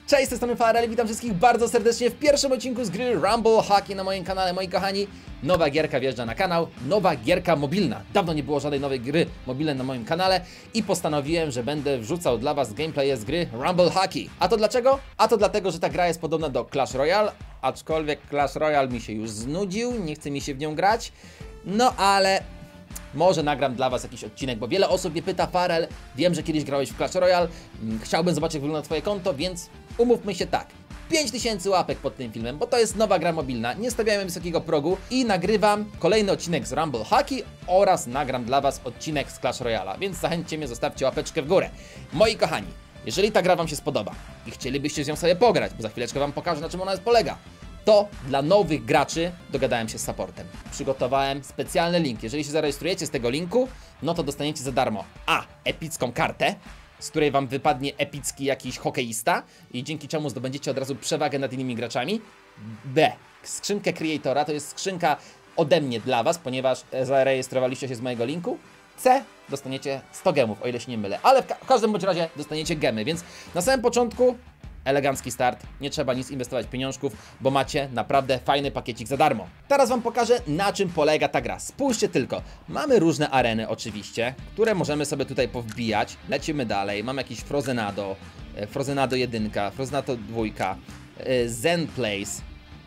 Cześć, z tej strony Farel, witam wszystkich bardzo serdecznie w pierwszym odcinku z gry Rumble Hockey na moim kanale. Moi kochani, nowa gierka wjeżdża na kanał, nowa gierka mobilna. Dawno nie było żadnej nowej gry mobilnej na moim kanale i postanowiłem, że będę wrzucał dla was gameplay z gry Rumble Hockey. A to dlaczego? A to dlatego, że ta gra jest podobna do Clash Royale, aczkolwiek Clash Royale mi się już znudził, nie chce mi się w nią grać. No ale może nagram dla was jakiś odcinek, bo wiele osób mnie pyta: Farel, wiem, że kiedyś grałeś w Clash Royale, chciałbym zobaczyć, jak wygląda twoje konto, więc umówmy się tak. 5000 łapek pod tym filmem, bo to jest nowa gra mobilna, nie stawiałem wysokiego progu i nagrywam kolejny odcinek z Rumble Hockey oraz nagram dla was odcinek z Clash Royale'a, więc zachęćcie mnie, zostawcie łapeczkę w górę. Moi kochani, jeżeli ta gra wam się spodoba i chcielibyście z nią sobie pograć, bo za chwileczkę wam pokażę, na czym ona polega, to dla nowych graczy dogadałem się z supportem. Przygotowałem specjalny link. Jeżeli się zarejestrujecie z tego linku, no to dostaniecie za darmo epicką kartę, z której wam wypadnie epicki jakiś hokeista i dzięki czemu zdobędziecie od razu przewagę nad innymi graczami. B. Skrzynkę Creatora, to jest skrzynka ode mnie dla was, ponieważ zarejestrowaliście się z mojego linku. C. Dostaniecie 100 gemów, o ile się nie mylę, ale w każdym bądź razie dostaniecie gemy, więc na samym początku elegancki start, nie trzeba nic inwestować pieniążków, bo macie naprawdę fajny pakiecik za darmo. Teraz wam pokażę, na czym polega ta gra. Spójrzcie tylko, mamy różne areny oczywiście, które możemy sobie tutaj powbijać. Lecimy dalej, mamy jakiś Frozenado, Frozenado 1, Frozenado 2, Zen Place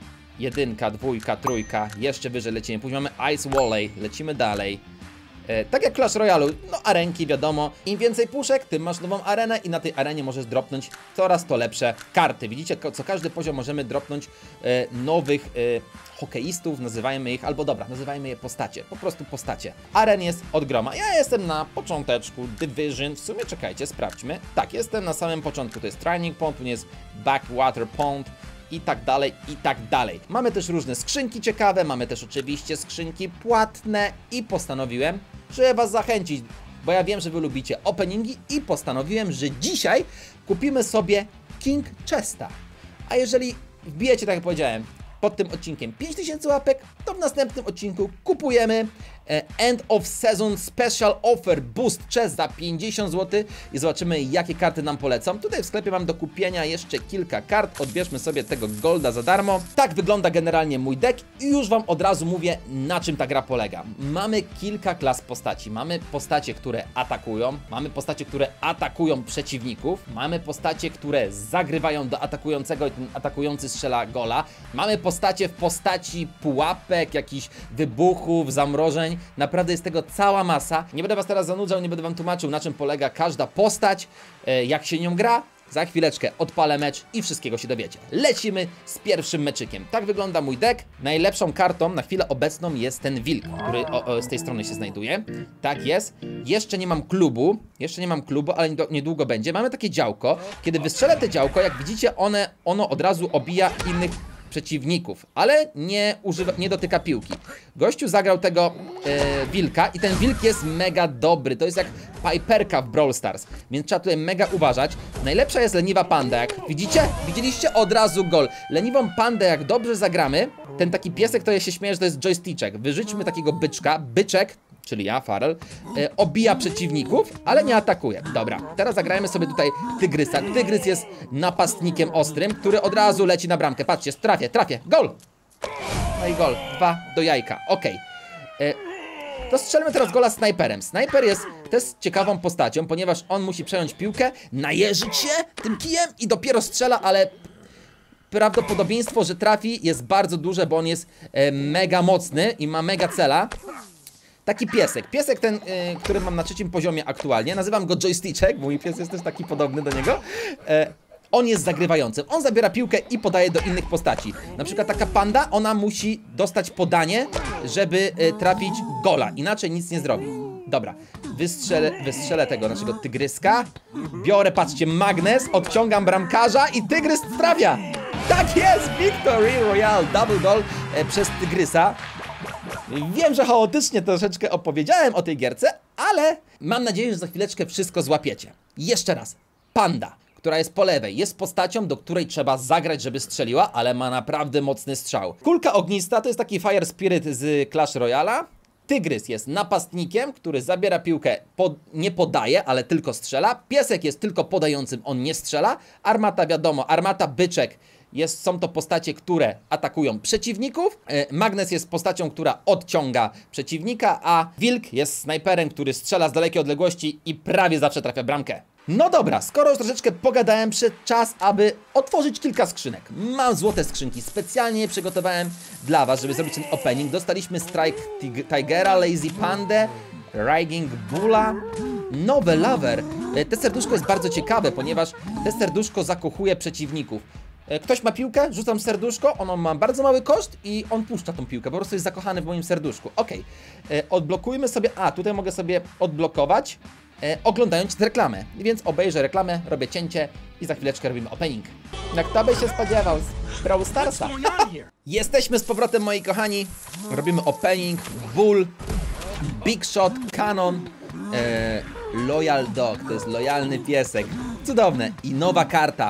1, 2, 3, jeszcze wyżej lecimy. Później mamy Ice Volley, lecimy dalej. Tak jak Clash Royale, no arenki wiadomo, im więcej puszek, tym masz nową arenę i na tej arenie możesz dropnąć coraz to lepsze karty. Widzicie, co każdy poziom możemy dropnąć nowych hokeistów, nazywajmy ich, albo dobra, nazywajmy je postacie, po prostu postacie. Aren jest od groma, ja jestem na począteczku, Division, w sumie czekajcie, sprawdźmy. Tak, jestem na samym początku, to jest Training Pond, tu jest Backwater Pond, i tak dalej, i tak dalej. Mamy też różne skrzynki ciekawe, mamy też oczywiście skrzynki płatne i postanowiłem, żeby was zachęcić, bo ja wiem, że wy lubicie openingi i postanowiłem, że dzisiaj kupimy sobie King Chesta. A jeżeli wbijecie, tak jak powiedziałem, pod tym odcinkiem 5000 łapek, to w następnym odcinku kupujemy End of Season Special Offer Boost Chest za 50 zł i zobaczymy, jakie karty nam polecą. Tutaj w sklepie mam do kupienia jeszcze kilka kart, odbierzmy sobie tego golda za darmo. Tak wygląda generalnie mój deck i już wam od razu mówię, na czym ta gra polega. Mamy kilka klas postaci, mamy postacie, które atakują, mamy postacie, które atakują przeciwników, mamy postacie, które zagrywają do atakującego i ten atakujący strzela gola, mamy postacie w postaci pułapek, jakichś wybuchów, zamrożeń. Naprawdę jest tego cała masa. Nie będę was teraz zanudzał, nie będę wam tłumaczył, na czym polega każda postać, jak się nią gra. Za chwileczkę odpalę mecz i wszystkiego się dowiecie. Lecimy z pierwszym meczykiem. Tak wygląda mój deck. Najlepszą kartą na chwilę obecną jest ten wilk, który z tej strony się znajduje. Tak jest. Jeszcze nie mam klubu, ale niedługo będzie. Mamy takie działko. Kiedy wystrzelę te działko, jak widzicie, ono od razu obija innych przeciwników, ale nie dotyka piłki. Gościu zagrał tego wilka i ten wilk jest mega dobry. To jest jak Piperka w Brawl Stars, więc trzeba tutaj mega uważać. Najlepsza jest leniwa panda, jak widzicie? Widzieliście? Od razu gol. Leniwą pandę, jak dobrze zagramy, ten taki piesek, który się śmieje, że to jest joysticzek. Wyrzućmy takiego byczka, byczek, czyli ja, Farel, obija przeciwników, ale nie atakuje. Dobra, teraz zagrajmy sobie tutaj tygrysa. Tygrys jest napastnikiem ostrym, który od razu leci na bramkę. Patrzcie, trafię, gol! No i gol, 2 do jajka, okej. To strzelmy teraz gola snajperem. Snajper jest też ciekawą postacią, ponieważ on musi przejąć piłkę, najeżyć się tym kijem i dopiero strzela, ale prawdopodobieństwo, że trafi, jest bardzo duże, bo on jest mega mocny i ma mega cela. Taki piesek. Piesek ten, który mam na 3. poziomie aktualnie. Nazywam go joysticzek, bo mój pies jest też taki podobny do niego. On jest zagrywającym. On zabiera piłkę i podaje do innych postaci. Na przykład taka panda, ona musi dostać podanie, żeby trafić gola. Inaczej nic nie zrobi. Dobra, wystrzelę tego naszego tygryska. Biorę, patrzcie, magnes, odciągam bramkarza i tygrys trafia. Tak jest! Victory Royale, double goal przez tygrysa. Wiem, że chaotycznie troszeczkę opowiedziałem o tej gierce, ale mam nadzieję, że za chwileczkę wszystko złapiecie. Jeszcze raz. Panda, która jest po lewej, jest postacią, do której trzeba zagrać, żeby strzeliła, ale ma naprawdę mocny strzał. Kulka ognista to jest taki Fire Spirit z Clash Royale'a. Tygrys jest napastnikiem, który zabiera piłkę, nie podaje, ale tylko strzela. Piesek jest tylko podającym, on nie strzela. Armata wiadomo, Armata, Byczek. Są to postacie, które atakują przeciwników. Magnes jest postacią, która odciąga przeciwnika, a Wilk jest snajperem, który strzela z dalekiej odległości i prawie zawsze trafia bramkę. No dobra, skoro już troszeczkę pogadałem, przyszedł czas, aby otworzyć kilka skrzynek. Mam złote skrzynki, specjalnie je przygotowałem dla was, żeby zrobić ten opening. Dostaliśmy Strike Tigera, Lazy Pandę, Riding Bulla, nowe Lover. Te serduszko jest bardzo ciekawe, ponieważ te serduszko zakochuje przeciwników. Ktoś ma piłkę, rzucam serduszko, ono ma bardzo mały koszt i on puszcza tą piłkę, po prostu jest zakochany w moim serduszku. Ok, odblokujmy sobie, tutaj mogę sobie odblokować, oglądając reklamę. Więc obejrzę reklamę, robię cięcie i za chwileczkę robimy opening. Jak kto by się spodziewał z Brawl Starsa. Jesteśmy z powrotem, moi kochani, robimy opening, Bull, Big Shot, Cannon, Loyal Dog, to jest lojalny piesek, cudowne i nowa karta.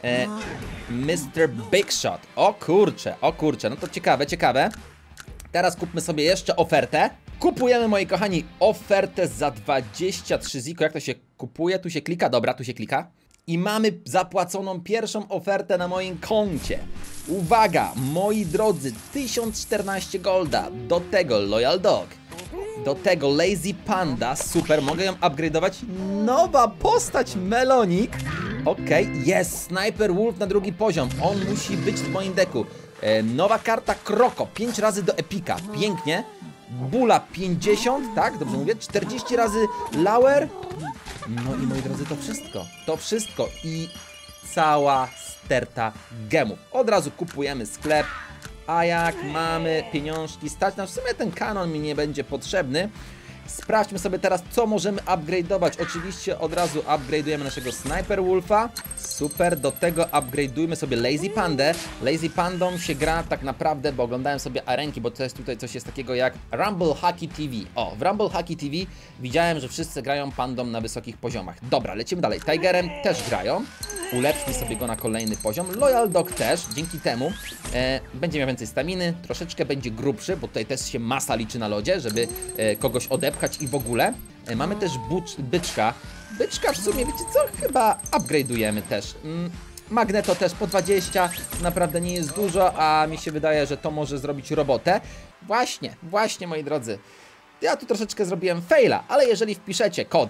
Mr. Big Shot. O kurczę, no to ciekawe. Teraz kupmy sobie jeszcze ofertę. Kupujemy, moi kochani, ofertę za 23 ziko. Jak to się kupuje? Tu się klika, dobra, tu się klika. I mamy zapłaconą pierwszą ofertę na moim koncie. Uwaga, moi drodzy, 1014 golda. Do tego Loyal Dog. Do tego Lazy Panda, super, mogę ją upgrade'ować. Nowa postać, Melonik. Okej, jest Sniper Wolf na drugi poziom. On musi być w moim deku. Nowa karta Kroko, 5 razy do Epika, pięknie. Bula 50, tak, dobrze mówię, 40 razy Lauer. No i moi drodzy, to wszystko i cała sterta gemów. Od razu kupujemy sklep. A jak mamy pieniążki stać, w sumie ten kanon mi nie będzie potrzebny. Sprawdźmy sobie teraz, co możemy upgrade'ować. Oczywiście od razu upgrade'ujemy naszego Sniper Wolfa. Super, do tego upgrade'ujmy sobie Lazy Pandę. Lazy Pandą się gra tak naprawdę, bo oglądałem sobie arenki, bo to jest tutaj coś jest takiego jak Rumble Hockey TV. O, w Rumble Hockey TV widziałem, że wszyscy grają pandą na wysokich poziomach. Dobra, lecimy dalej. Tigerem też grają. Ulepszmy sobie go na kolejny poziom. Loyal Dog też, dzięki temu będzie miał więcej staminy, troszeczkę będzie grubszy, bo tutaj też się masa liczy na lodzie, żeby kogoś odepchać i w ogóle. Mamy też Byczka. Byczka w sumie, wiecie co? Chyba upgrade'ujemy też. Magneto też po 20, naprawdę nie jest dużo, a mi się wydaje, że to może zrobić robotę. Właśnie moi drodzy. Ja tu troszeczkę zrobiłem faila, ale jeżeli wpiszecie kod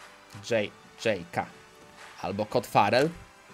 JJK albo kod Farel,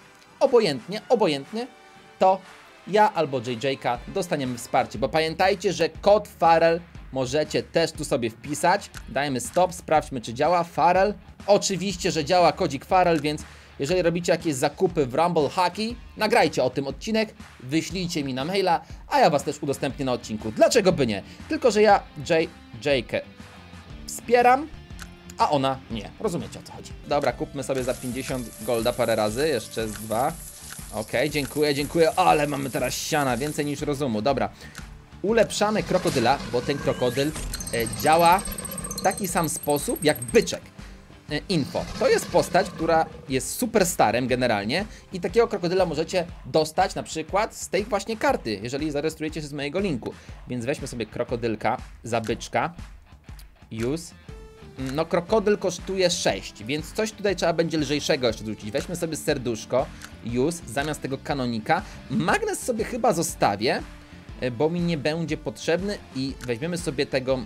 obojętnie, to ja albo JJK dostaniemy wsparcie, bo pamiętajcie, że kod Farel możecie też tu sobie wpisać. Dajmy stop, sprawdźmy, czy działa. Farel, oczywiście, że działa kodzik Farel, więc jeżeli robicie jakieś zakupy w Rumble Hockey, nagrajcie o tym odcinek, wyślijcie mi na maila, a ja was też udostępnię na odcinku. Dlaczego by nie? Tylko że ja JJK wspieram, a ona nie. Rozumiecie, o co chodzi. Dobra, kupmy sobie za 50 golda parę razy, jeszcze z 2. Okej, dziękuję, ale mamy teraz siana, więcej niż rozumu. Dobra, ulepszamy krokodyla, bo ten krokodyl działa w taki sam sposób jak byczek. Info. To jest postać, która jest super starym generalnie i takiego krokodyla możecie dostać na przykład z tej właśnie karty, jeżeli zarejestrujecie się z mojego linku. Więc weźmy sobie krokodylka za byczka. Use. No krokodyl kosztuje 6, więc coś tutaj trzeba będzie lżejszego jeszcze dorzucić. Weźmy sobie serduszko, use, zamiast tego kanonika. Magnes sobie chyba zostawię, bo mi nie będzie potrzebny i weźmiemy sobie tego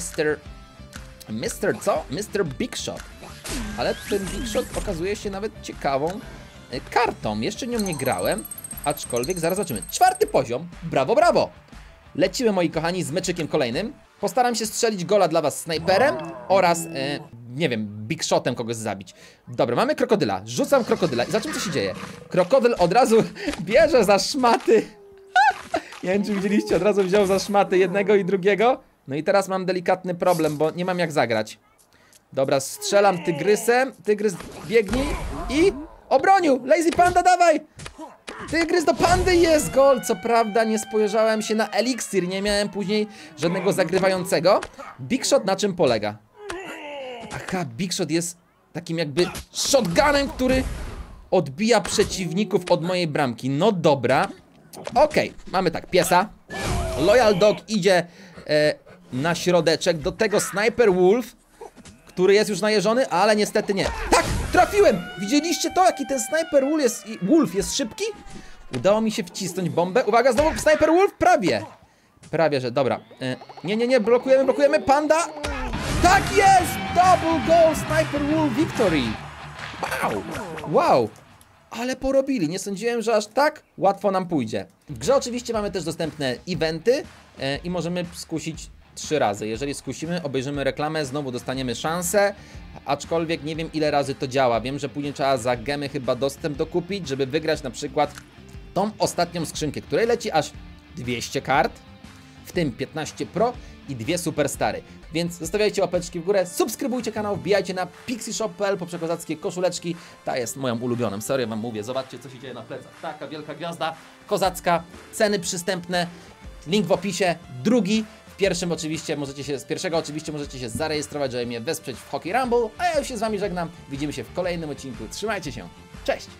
Mr. Big Shot. Ale ten Big Shot okazuje się nawet ciekawą kartą. Jeszcze nią nie grałem, aczkolwiek zaraz zobaczymy. 4. poziom, brawo! Lecimy, moi kochani, z meczykiem kolejnym. Postaram się strzelić gola dla was snajperem oraz, nie wiem, Big Shotem kogoś zabić. Dobra, mamy krokodyla. Rzucam krokodyla i zobaczymy, co się dzieje. Krokodyl od razu bierze za szmaty. Nie wiem, czy widzieliście, od razu wziął za szmaty jednego i drugiego. No i teraz mam delikatny problem, bo nie mam jak zagrać. Dobra, strzelam tygrysem. Tygrys biegnij i obronił. Lazy Panda, dawaj! Tygrys do pandy, jest gol. Co prawda nie spojrzałem się na eliksir, nie miałem później żadnego zagrywającego. Big Shot na czym polega? Aha, Big Shot jest takim jakby shotgunem, który odbija przeciwników od mojej bramki. No dobra. Okej, mamy tak, piesa. Loyal Dog idzie na środeczek, do tego Sniper Wolf, który jest już najeżony, ale niestety nie. Tak, trafiłem! Widzieliście to, jaki ten Sniper Wolf jest szybki? Udało mi się wcisnąć bombę. Uwaga, znowu Sniper Wolf, prawie. Prawie, że, dobra. Nie, blokujemy, panda. Tak jest! Double goal, Sniper Wolf victory. Wow. Ale porobili, nie sądziłem, że aż tak łatwo nam pójdzie. W grze oczywiście mamy też dostępne eventy i możemy skusić 3 razy. Jeżeli skusimy, obejrzymy reklamę, znowu dostaniemy szansę, aczkolwiek nie wiem, ile razy to działa. Wiem, że później trzeba za gemy chyba dostęp dokupić, żeby wygrać na przykład tą ostatnią skrzynkę, której leci aż 200 kart, w tym 15 Pro i 2 Superstary. Więc zostawiajcie łapeczki w górę, subskrybujcie kanał, wbijajcie na pixieshop.pl po przekozackie koszuleczki. Ta jest moją ulubioną, serio wam mówię. Zobaczcie, co się dzieje na plecach. Taka wielka gwiazda, kozacka, ceny przystępne, link w opisie. Drugi, z pierwszego oczywiście możecie się zarejestrować, żeby mnie wesprzeć w Hockey Rumble. A ja już się z wami żegnam. Widzimy się w kolejnym odcinku. Trzymajcie się. Cześć!